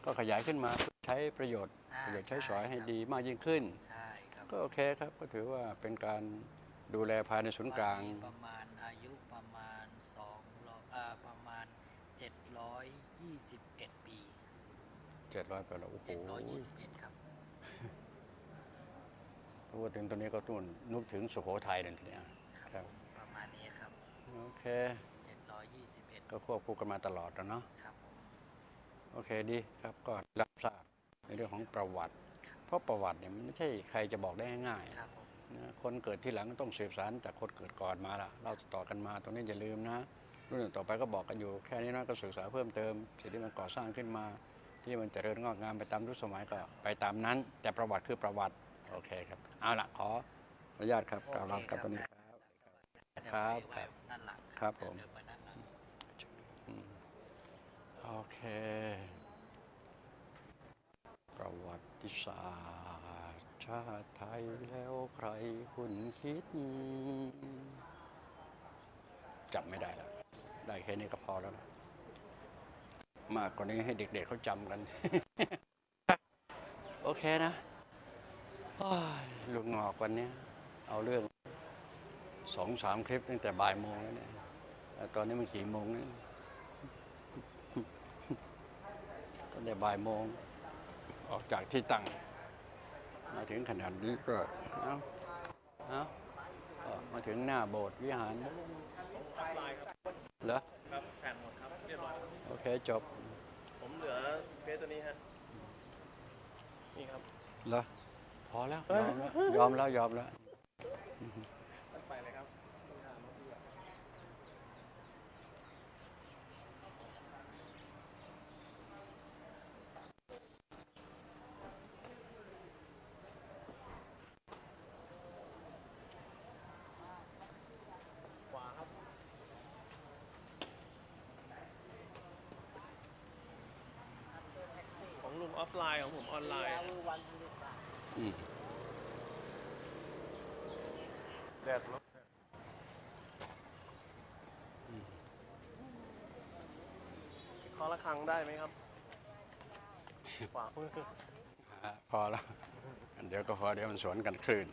ก็ขยายขึ้นมาใช้ประโยชน์ใช้สอยให้ดีมากยิ่งขึ้นก็โอเคครับก็ถือว่าเป็นการดูแลภายในศูนย์กลางประมาณอายุประมาณประมาณ721 ปี 700 ปีแล้วโอ้โห 721ครับพูดถึงตอนนี้ก็ต้องนึกถึงสุโขทัยนั่นเองครับประมาณนี้ครับโอเค 721 ก็ควบคู่กันมาตลอดแล้วเนาะครับโอเคดีครับก็รับทราบในเรื่องของประวัติเพราะประวัติเนี่ยมันไม่ใช่ใครจะบอกได้ง่ายๆนะคนเกิดที่หลังต้องสืบสานจากคนเกิดก่อนมาล่ะเราต่อกันมาตรงนี้อย่าลืมนะรุ่นต่อไปก็บอกกันอยู่แค่นี้นะก็ศึกษาเพิ่มเติมสิ่งที่มันก่อสร้างขึ้นมาที่มันเจริญงอกงามไปตามยุคสมัยก็ไปตามนั้นแต่ประวัติคือประวัติโอเคครับเอาละขออนุญาตครับกล่าวลากับตอนนี้ครับครับผมโอเคประวัติศาสตร์ชาติไทยแล้วใครคุ้นคิดจำไม่ได้แล้วได้แค่นี้ก็พอแล้วนะมากกว่านี้ให้เด็กๆเขาจำกัน โอเคนะลุงงอกวันนี้เอาเรื่อง2-3 คลิปตั้งแต่บ่ายโมงแล้วเนี่ยตอนนี้มันกี่โมงเนี่ยตั้งแต่บ่ายโมงออกจากที่ตั้งมาถึงขนาดนี้ก็มาถึงหน้าโบสถ์วิหารเหรอครับแผ่นหมดครับเรียบร้อยโอเคจบผมเหลือเฟซตัวนี้ฮะนี่ครับเหรอพอแล้วยอมแล้วไปเลยครับขวาครับของลุงออฟไลน์ของผมออนไลน์แดดลบเคาะระฆังได้ไหมครับขวามือพอแล้วเดี๋ยวก็พอเดี๋ยวมันสวนกันคลื่น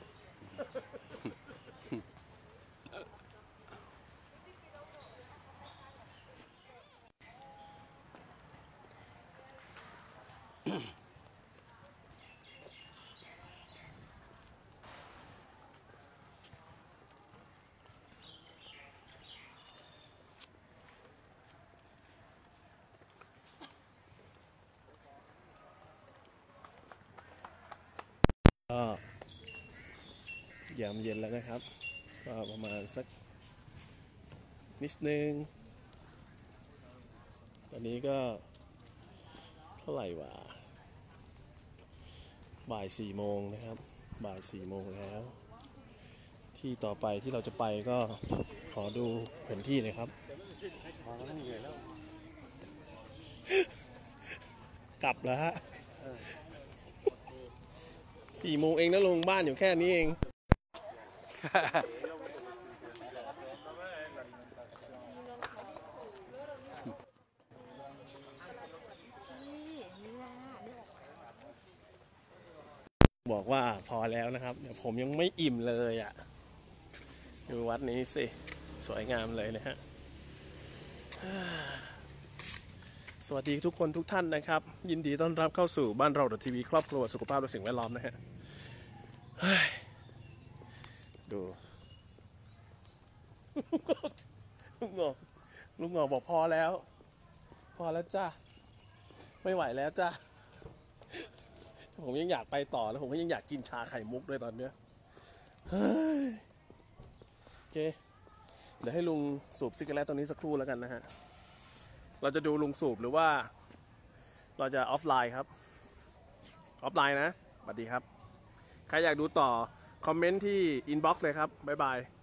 ก็ยามเย็นแล้วนะครับก็ประมาณสักนิดนึงตอนนี้ก็เท่าไหร่วะบ่าย4 โมงนะครับบ่าย4 โมงแล้วที่ต่อไปที่เราจะไปก็ขอดูแผนที่เลยครับกลับแล้วฮะ4 โมงเองนะลุงบ้านอยู่แค่นี้เองบอกว่าพอแล้วนะครับเดี๋ยวผมยังไม่อิ่มเลยอ่ะดูวัดนี้สิสวยงามเลยนะฮะสวัสดีทุกคนทุกท่านนะครับยินดีต้อนรับเข้าสู่บ้านเราทีวีครอบครัวสุขภาพและสิ่งแวดล้อมนะฮะดูลุงงอกบอกพอแล้วจ้าไม่ไหวแล้วจ้าผมยังอยากไปต่อแล้วผมก็ยังอยากกินชาไข่มุกด้วยตอนเนี้ยโอเคเดี๋ยวให้ลุงสูบซิกเกอร์แลตตรงนี้สักครู่แล้วกันนะฮะเราจะดูลุงสูบหรือว่าเราจะออฟไลน์ครับออฟไลน์นะสวัสดีครับใครอยากดูต่อคอมเมนต์ที่อินบ็อกซ์เลยครับบ๊ายบาย